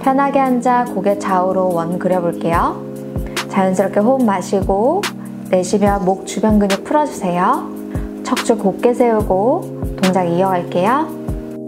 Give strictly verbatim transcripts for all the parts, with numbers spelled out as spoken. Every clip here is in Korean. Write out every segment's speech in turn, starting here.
편하게 앉아 고개 좌우로 원 그려볼게요. 자연스럽게 호흡 마시고 내쉬며 목 주변 근육 풀어주세요. 척추 곧게 세우고 동작 이어갈게요.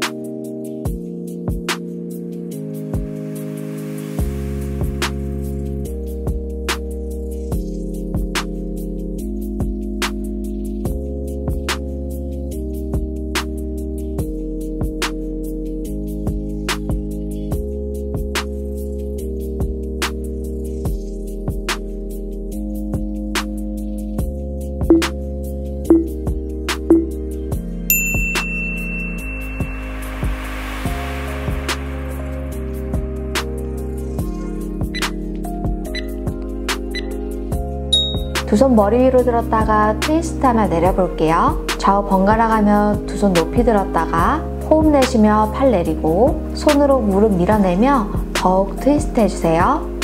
두 손 머리 위로 들었다가 트위스트 하며 내려볼게요. 좌우 번갈아 가며 두 손 높이 들었다가 호흡 내쉬며 팔 내리고 손으로 무릎 밀어내며 더욱 트위스트 해주세요.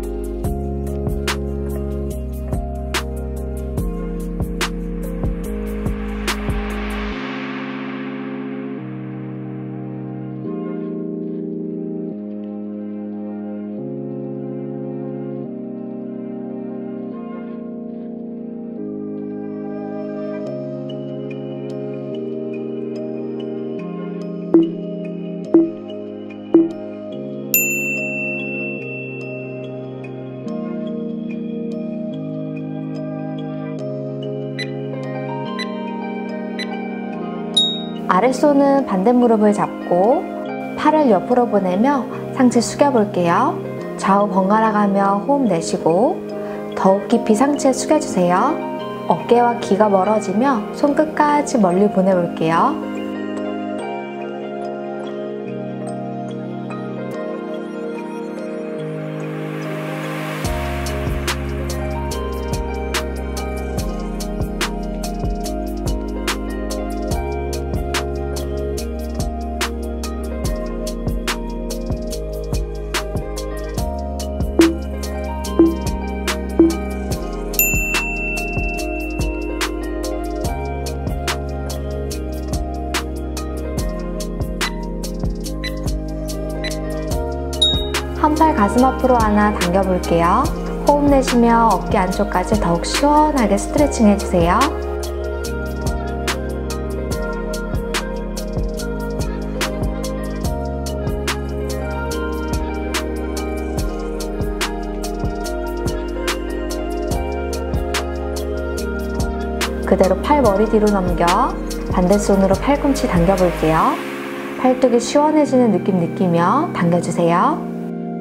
아랫손은 반대 무릎을 잡고 팔을 옆으로 보내며 상체 숙여볼게요. 좌우 번갈아 가며 호흡 내쉬고 더욱 깊이 상체 숙여주세요. 어깨와 귀가 멀어지며 손끝까지 멀리 보내볼게요. 한 팔 가슴 앞으로 하나 당겨볼게요. 호흡 내쉬며 어깨 안쪽까지 더욱 시원하게 스트레칭 해주세요. 그대로 팔 머리 뒤로 넘겨 반대손으로 팔꿈치 당겨볼게요. 팔뚝이 시원해지는 느낌 느끼며 당겨주세요.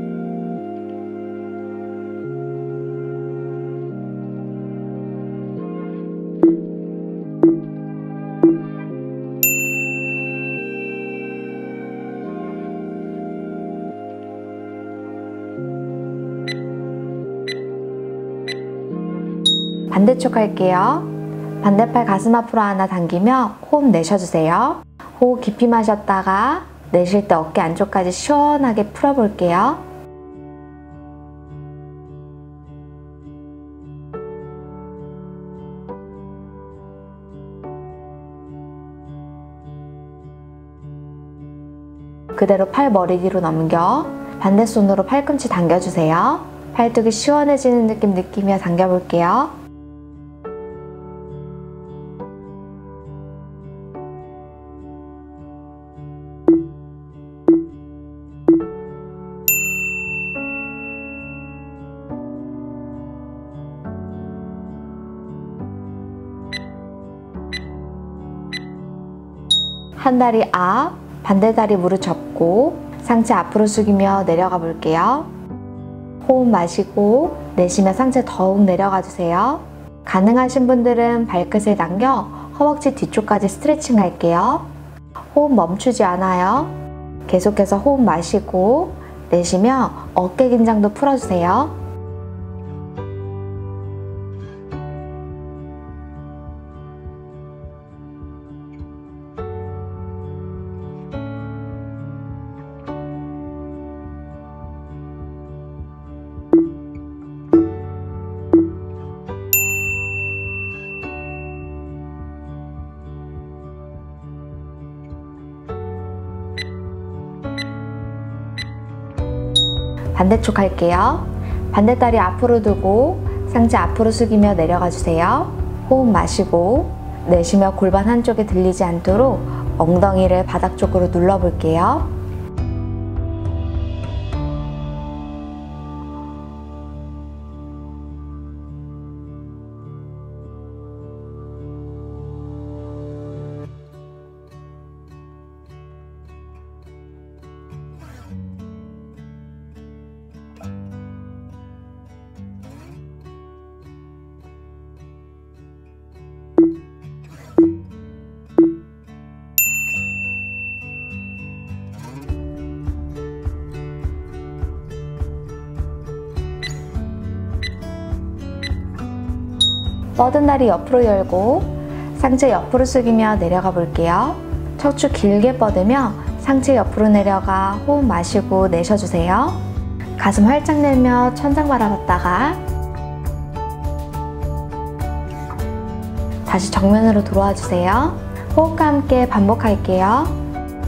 반대쪽 할게요. 반대팔 가슴 앞으로 하나 당기며 호흡 내쉬어주세요. 호흡 깊이 마셨다가 내쉴 때 어깨 안쪽까지 시원하게 풀어볼게요. 그대로 팔 머리 뒤로 넘겨 반대손으로 팔꿈치 당겨주세요. 팔뚝이 시원해지는 느낌 느끼며 당겨볼게요. 한 다리 앞, 반대 다리 무릎 접고 상체 앞으로 숙이며 내려가 볼게요. 호흡 마시고 내쉬며 상체 더욱 내려가 주세요. 가능하신 분들은 발끝을 당겨 허벅지 뒤쪽까지 스트레칭 할게요. 호흡 멈추지 않아요. 계속해서 호흡 마시고 내쉬며 어깨 긴장도 풀어주세요. 반대쪽 할게요. 반대다리 앞으로 두고 상체 앞으로 숙이며 내려가 주세요. 호흡 마시고 내쉬며 골반 한쪽에 들리지 않도록 엉덩이를 바닥 쪽으로 눌러 볼게요. 뻗은 다리 옆으로 열고 상체 옆으로 숙이며 내려가 볼게요. 척추 길게 뻗으며 상체 옆으로 내려가 호흡 마시고 내쉬어주세요. 가슴 활짝 내며 천장 바라봤다가 다시 정면으로 돌아와 주세요. 호흡과 함께 반복할게요.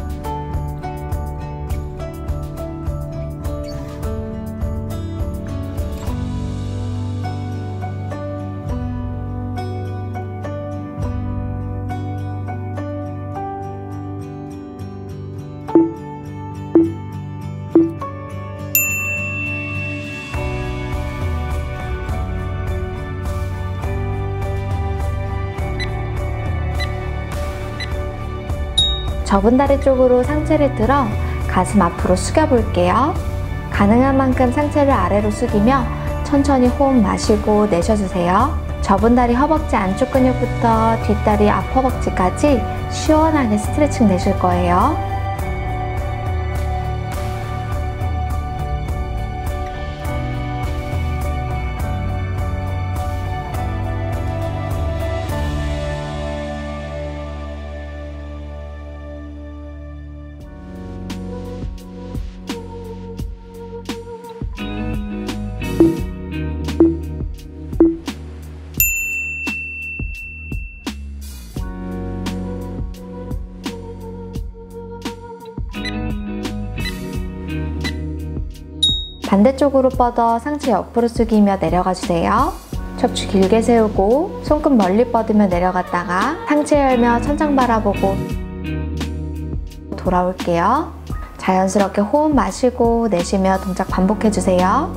접은 다리 쪽으로 상체를 들어 가슴 앞으로 숙여 볼게요. 가능한 만큼 상체를 아래로 숙이며 천천히 호흡 마시고 내쉬어주세요. 접은 다리 허벅지 안쪽 근육부터 뒷다리 앞 허벅지까지 시원하게 스트레칭 내실 거예요. 반대쪽으로 뻗어 상체 옆으로 숙이며 내려가 주세요. 척추 길게 세우고 손끝 멀리 뻗으며 내려갔다가 상체 열며 천장 바라보고 돌아올게요. 자연스럽게 호흡 마시고 내쉬며 동작 반복해 주세요.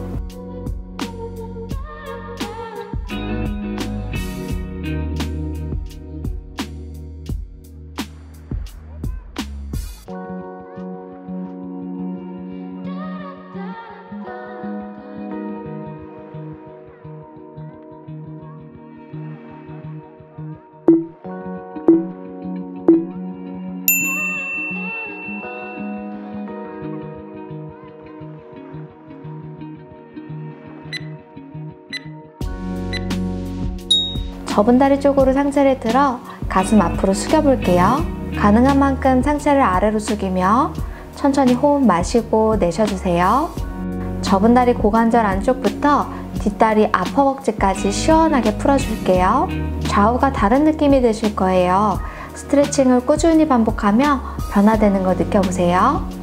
접은 다리 쪽으로 상체를 들어 가슴 앞으로 숙여 볼게요. 가능한 만큼 상체를 아래로 숙이며 천천히 호흡 마시고 내쉬어주세요. 접은 다리 고관절 안쪽부터 뒷다리 앞 허벅지까지 시원하게 풀어줄게요. 좌우가 다른 느낌이 드실 거예요. 스트레칭을 꾸준히 반복하며 변화되는 거 느껴보세요.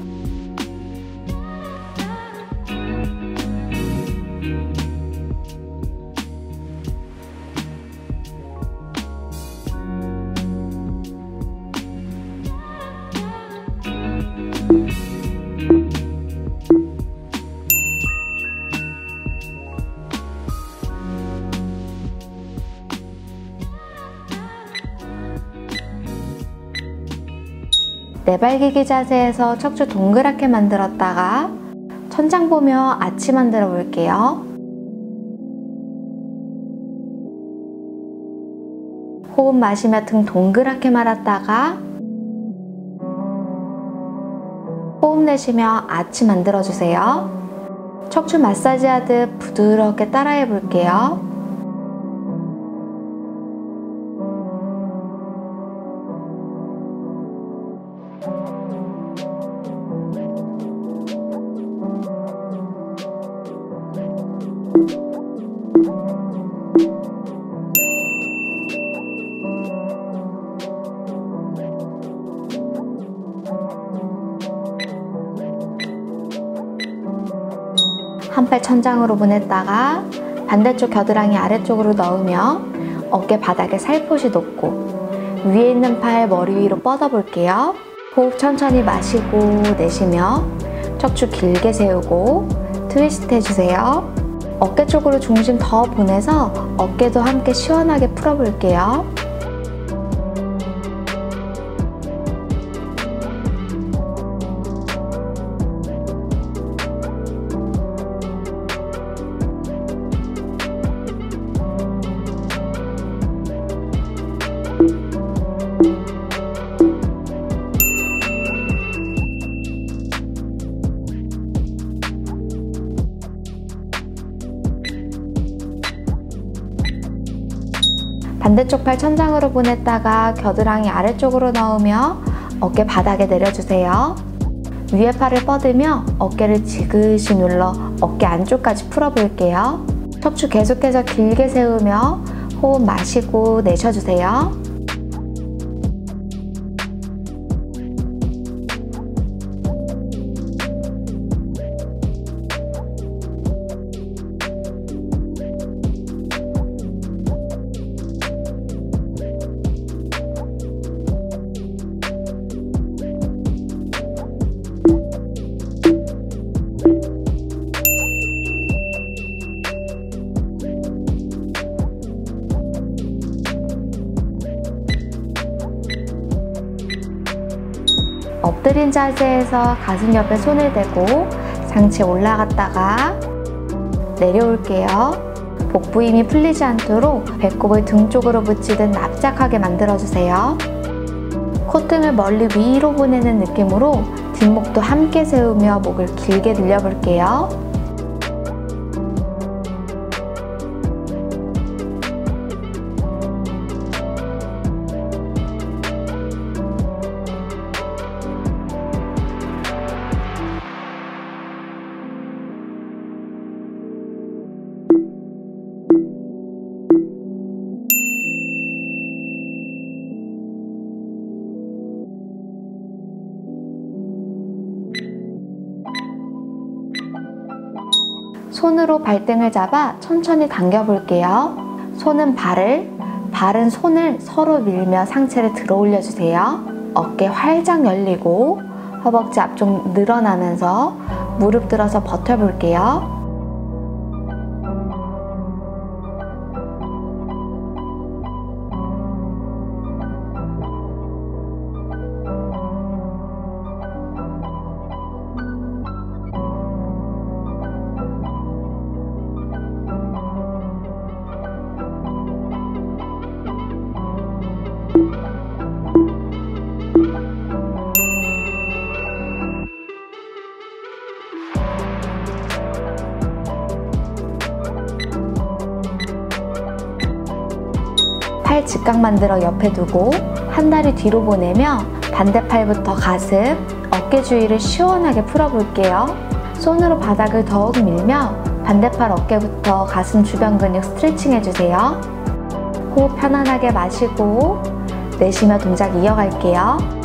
내발기기 자세에서 척추 동그랗게 만들었다가 천장 보며 아치 만들어 볼게요. 호흡 마시며 등 동그랗게 말았다가 호흡 내쉬며 아치 만들어 주세요. 척추 마사지 하듯 부드럽게 따라해 볼게요. 한 팔 천장으로 보냈다가 반대쪽 겨드랑이 아래쪽으로 넣으며 어깨 바닥에 살포시 놓고 위에 있는 팔 머리 위로 뻗어 볼게요. 호흡 천천히 마시고 내쉬며 척추 길게 세우고 트위스트 해주세요. 어깨 쪽으로 중심 더 보내서 어깨도 함께 시원하게 풀어볼게요. 반대쪽 팔 천장으로 보냈다가 겨드랑이 아래쪽으로 넣으며 어깨 바닥에 내려주세요. 위에 팔을 뻗으며 어깨를 지그시 눌러 어깨 안쪽까지 풀어볼게요. 척추 계속해서 길게 세우며 호흡 마시고 내쉬어주세요. 엎드린 자세에서 가슴 옆에 손을 대고 상체 올라갔다가 내려올게요. 복부 힘이 풀리지 않도록 배꼽을 등 쪽으로 붙이듯 납작하게 만들어주세요. 콧등을 멀리 위로 보내는 느낌으로 뒷목도 함께 세우며 목을 길게 늘려볼게요. 손으로 발등을 잡아 천천히 당겨 볼게요. 손은 발을, 발은 손을 서로 밀며 상체를 들어 올려주세요. 어깨 활짝 열리고 허벅지 앞쪽 늘어나면서 무릎 들어서 버텨볼게요. 팔 직각 만들어 옆에 두고 한 다리 뒤로 보내며 반대팔부터 가슴, 어깨 주위를 시원하게 풀어볼게요. 손으로 바닥을 더욱 밀며 반대팔 어깨부터 가슴 주변 근육 스트레칭 해주세요. 호흡 편안하게 마시고 내쉬며 동작 이어갈게요.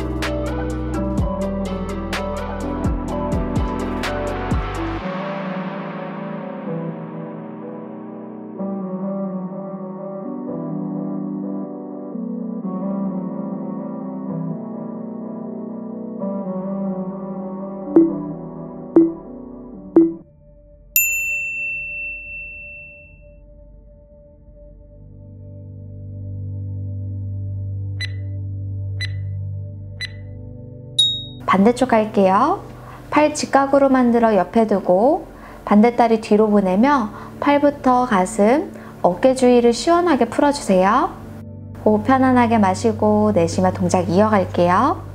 반대쪽 갈게요. 팔 직각으로 만들어 옆에 두고 반대다리 뒤로 보내며 팔부터 가슴, 어깨 주위를 시원하게 풀어주세요. 호흡 편안하게 마시고 내쉬며 동작 이어갈게요.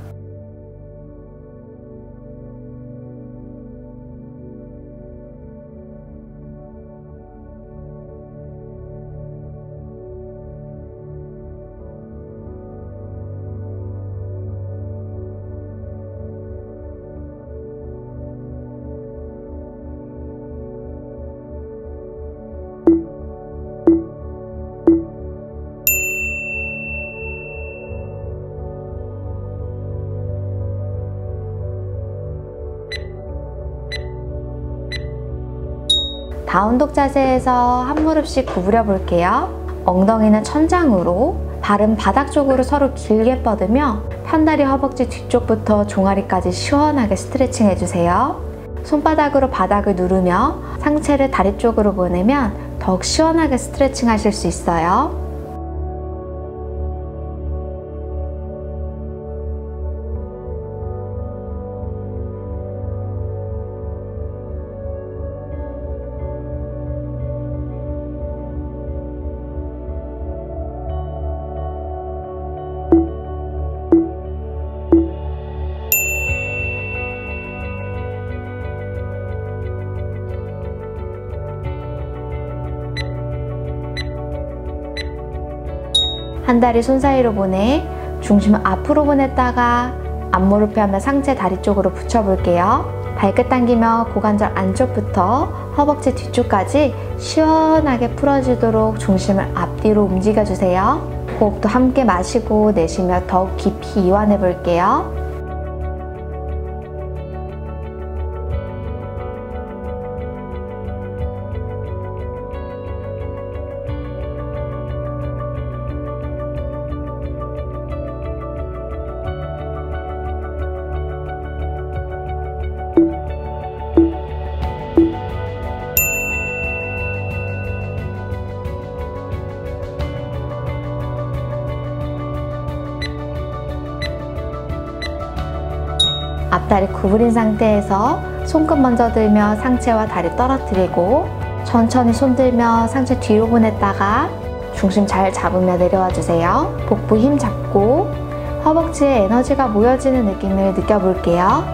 다운독 자세에서 한 무릎씩 구부려 볼게요. 엉덩이는 천장으로, 발은 바닥 쪽으로 서로 길게 뻗으며 편다리 허벅지 뒤쪽부터 종아리까지 시원하게 스트레칭 해주세요. 손바닥으로 바닥을 누르며 상체를 다리 쪽으로 보내면 더욱 시원하게 스트레칭 하실 수 있어요. 한 다리 손 사이로 보내 중심을 앞으로 보냈다가 앞무릎 펴며 상체 다리 쪽으로 붙여볼게요. 발끝 당기며 고관절 안쪽부터 허벅지 뒤쪽까지 시원하게 풀어주도록 중심을 앞뒤로 움직여주세요. 호흡도 함께 마시고 내쉬며 더욱 깊이 이완해 볼게요. 앞다리 구부린 상태에서 손끝 먼저 들며 상체와 다리 떨어뜨리고 천천히 손 들며 상체 뒤로 보냈다가 중심 잘 잡으며 내려와 주세요. 복부 힘 잡고 허벅지에 에너지가 모여지는 느낌을 느껴볼게요.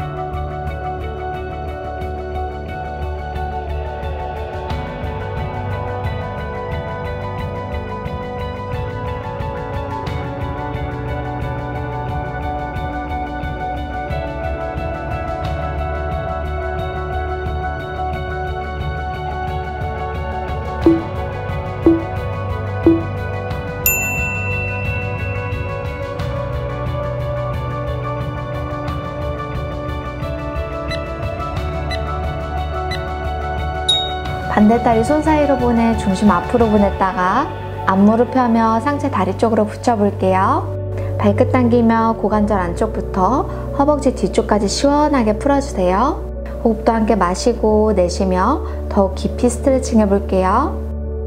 반대다리 손 사이로 보내 중심 앞으로 보냈다가 앞무릎 펴며 상체 다리 쪽으로 붙여볼게요. 발끝 당기며 고관절 안쪽부터 허벅지 뒤쪽까지 시원하게 풀어주세요. 호흡도 함께 마시고 내쉬며 더욱 깊이 스트레칭 해볼게요.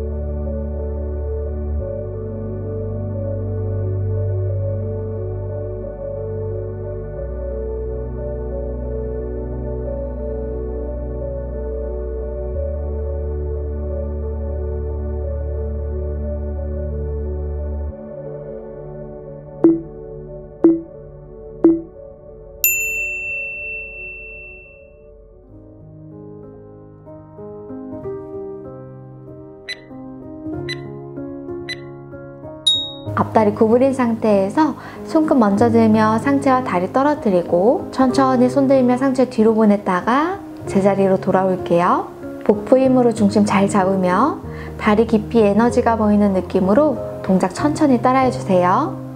앞다리 구부린 상태에서 손끝 먼저 들며 상체와 다리 떨어뜨리고 천천히 손 들며 상체 뒤로 보냈다가 제자리로 돌아올게요. 복부 힘으로 중심 잘 잡으며 다리 깊이 에너지가 보이는 느낌으로 동작 천천히 따라해주세요.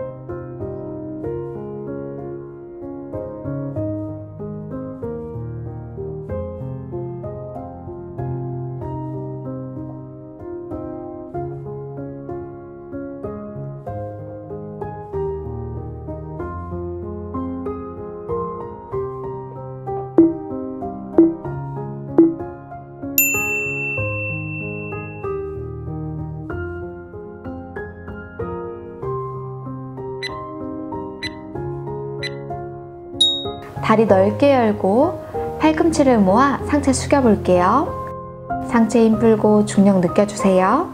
다리 넓게 열고 팔꿈치를 모아 상체 숙여 볼게요. 상체 힘 풀고 중력 느껴주세요.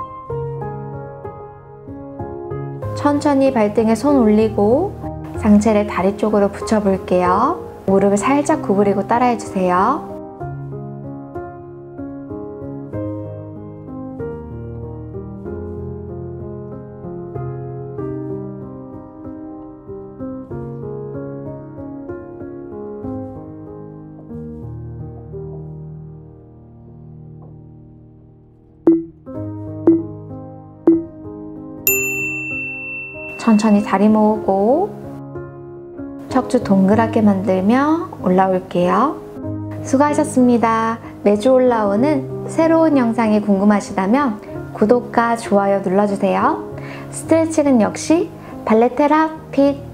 천천히 발등에 손 올리고 상체를 다리 쪽으로 붙여 볼게요. 무릎을 살짝 구부리고 따라해 주세요. 천천히 다리 모으고 척추 동그랗게 만들며 올라올게요. 수고하셨습니다. 매주 올라오는 새로운 영상이 궁금하시다면 구독과 좋아요 눌러주세요. 스트레칭은 역시 발레테라피